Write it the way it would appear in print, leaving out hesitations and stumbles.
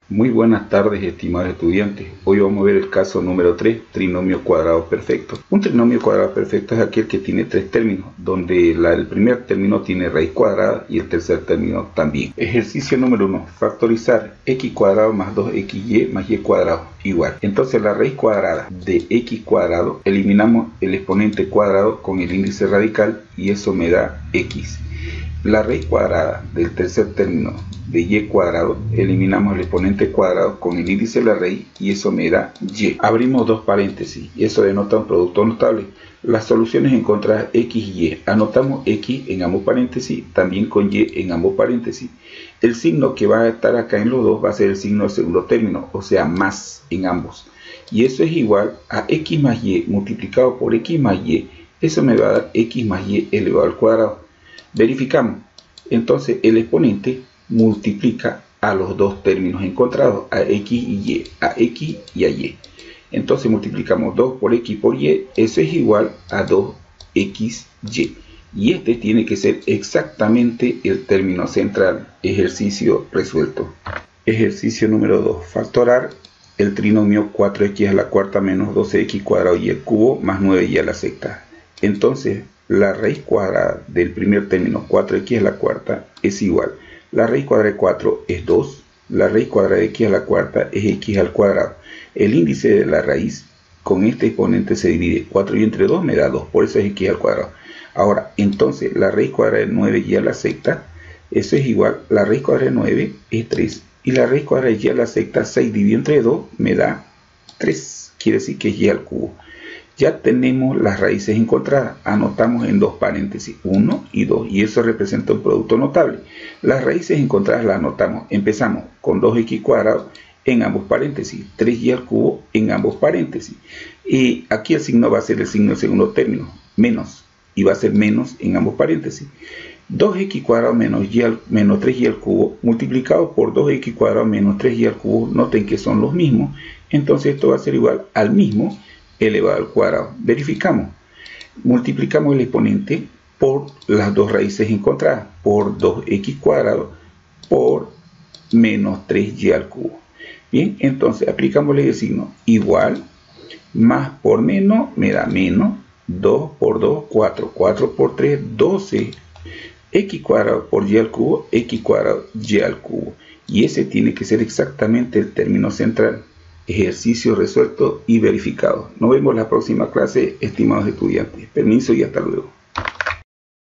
Muy buenas tardes, estimados estudiantes. Hoy vamos a ver el caso número 3, trinomio cuadrado perfecto. Un trinomio cuadrado perfecto es aquel que tiene tres términos, donde el primer término tiene raíz cuadrada y el tercer término también. Ejercicio número 1. Factorizar x cuadrado más 2xy más y cuadrado igual. Entonces la raíz cuadrada de x cuadrado, eliminamos el exponente cuadrado con el índice radical y eso me da x. La raíz cuadrada del tercer término de y cuadrado, eliminamos el exponente cuadrado con el índice de la raíz y eso me da y. Abrimos dos paréntesis y eso denota un producto notable. Las soluciones encontradas x y y. Anotamos x en ambos paréntesis, también con y en ambos paréntesis. El signo que va a estar acá en los dos va a ser el signo del segundo término, o sea, más en ambos. Y eso es igual a x más y multiplicado por x más y. Eso me va a dar x más y elevado al cuadrado. Verificamos. Entonces el exponente multiplica a los dos términos encontrados, a x y y, a x y a y. Entonces multiplicamos 2 por x por y, eso es igual a 2xy. Y este tiene que ser exactamente el término central. Ejercicio resuelto. Ejercicio número 2. Factorar el trinomio 4x a la cuarta menos 12x cuadrado y el cubo más 9y a la sexta. Entonces la raíz cuadrada del primer término 4x a la cuarta es igual. La raíz cuadrada de 4 es 2. La raíz cuadrada de x a la cuarta es x al cuadrado. El índice de la raíz con este exponente se divide. 4 y entre 2 me da 2. Por eso es x al cuadrado. Ahora, entonces, la raíz cuadrada de 9y a la sexta, eso es igual. La raíz cuadrada de 9 es 3. Y la raíz cuadrada de y a la sexta, 6 dividido entre 2, me da 3. Quiere decir que es y al cubo. Ya tenemos las raíces encontradas, anotamos en dos paréntesis, 1 y 2, y eso representa un producto notable. Las raíces encontradas las anotamos, empezamos con 2x cuadrado en ambos paréntesis, 3y al cubo en ambos paréntesis. Y aquí el signo va a ser el signo del segundo término, menos, y va a ser menos en ambos paréntesis. 2x cuadrado menos 3y al cubo multiplicado por 2x cuadrado menos 3y al cubo, noten que son los mismos, entonces esto va a ser igual al mismo elevado al cuadrado. Verificamos. Multiplicamos el exponente por las dos raíces encontradas, por 2x cuadrado por menos 3y al cubo. Bien, entonces aplicamos el signo igual, más por menos me da menos, 2 por 2, 4, 4 por 3, 12, x cuadrado por y al cubo, x cuadrado y al cubo. Y ese tiene que ser exactamente el término central. Ejercicio resuelto y verificado. Nos vemos la próxima clase, estimados estudiantes. Permiso y hasta luego.